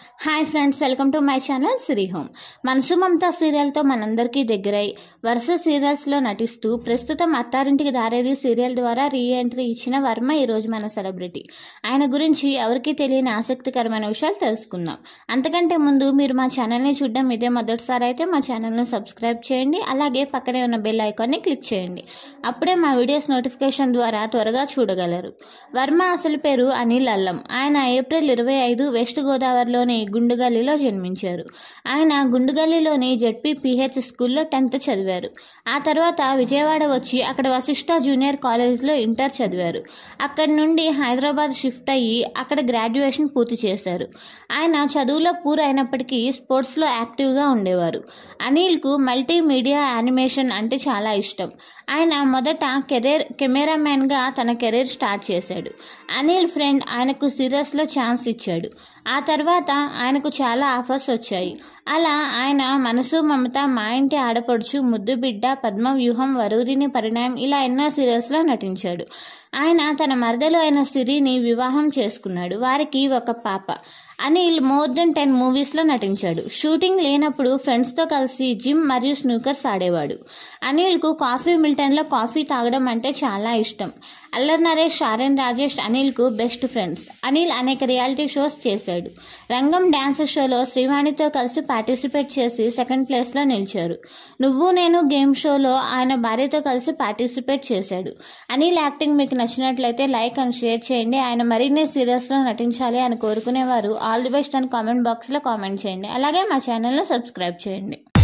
Hi friends, welcome to my channel Siri home. Manasu Mamata సీరియల్తో మనందరికీ దగ్గరై వరుస సీరియల్స్లో నటిస్తూ ప్రస్తుతం అత్తారింటికి దారేది సీరియల్ ద్వారా రీ ఎంట్రీ ఇచ్చిన వర్మ ఈరోజు మన సెలబ్రిటీ. ఆయన గురించి ఎవరికీ తెలియని ఆసక్తికరమైన విషయాలు తెలుసుకుందాం. అంతకంటే ముందు మీరు మా ఛానల్ని చూడడం ఇదే మొదటిసారి అయితే మా ఛానల్ను సబ్స్క్రైబ్ చేయండి. అలాగే పక్కనే ఉన్న బెల్ ఐకాన్ని క్లిక్ చేయండి. అప్పుడే మా వీడియోస్ నోటిఫికేషన్ ద్వారా త్వరగా చూడగలరు. వర్మ అసలు పేరు అనిల్ అల్లం. ఆయన ఏప్రిల్ 25 వెస్ట్ గోదావరిలోని గుండుగల్లీలో జన్మించారు. ఆయన గుండుగల్లీలోని జెడ్పీపీహెచ్ స్కూల్లో 10th చదివారు. ఆ తర్వాత విజయవాడ వచ్చి అక్కడ వశిష్ఠ జూనియర్ కాలేజ్లో ఇంటర్ చదివారు. అక్కడి నుండి హైదరాబాద్ షిఫ్ట్ అయ్యి అక్కడ గ్రాడ్యుయేషన్ పూర్తి చేశారు. ఆయన చదువులో పూరైనప్పటికీ స్పోర్ట్స్లో యాక్టివ్గా ఉండేవారు. అనిల్కు మల్టీమీడియా యానిమేషన్ అంటే చాలా ఇష్టం. ఆయన మొదట కెమెరామెన్గా తన కెరీర్ స్టార్ట్ చేశాడు. అనిల్ ఫ్రెండ్ ఆయనకు సీరియల్స్లో ఛాన్స్ ఇచ్చాడు. ఆ తర్వాత ఆయనకు చాలా ఆఫర్స్ వచ్చాయి. అలా ఆయన మనసు మమత, మా ఇంటి ఆడపడుచు, ముద్దు బిడ్డ, పద్మవ్యూహం, వరూరిని పరిణయం ఇలా ఎన్నో సీరియల్స్లో నటించాడు. ఆయన తన మరదలు అయిన సిరిని వివాహం చేసుకున్నాడు. వారికి ఒక పాప. అనిల్ మోర్ దెన్ 10 మూవీస్లో నటించాడు. షూటింగ్ లేనప్పుడు ఫ్రెండ్స్తో కలిసి జిమ్ మరియు స్నూకర్స్ ఆడేవాడు. అనిల్కు కాఫీ మిల్టన్లో కాఫీ తాగడం అంటే చాలా ఇష్టం. అల్లరి నరేష్, ఆర్ఎన్ రాజేష్ అనిల్కు బెస్ట్ ఫ్రెండ్స్. అనిల్ అనేక రియాలిటీ షోస్ చేశాడు. రంగం డ్యాన్స్ షోలో శ్రీవాణితో కలిసి పార్టిసిపేట్ చేసి 2nd ప్లేస్లో నిలిచారు. నువ్వు నేను గేమ్ షోలో ఆయన భార్యతో కలిసి పార్టిసిపేట్ చేశాడు. అనిల్ యాక్టింగ్ మీకు నచ్చినట్లయితే లైక్ అండ్ షేర్ చేయండి. ఆయన మరిన్ని సీరియల్స్లో నటించాలి అని కోరుకునేవారు ఆల్ ది బెస్ట్ అని కామెంట్ బాక్స్లో కామెంట్ చేయండి. అలాగే మా ఛానల్ను సబ్స్క్రైబ్ చేయండి.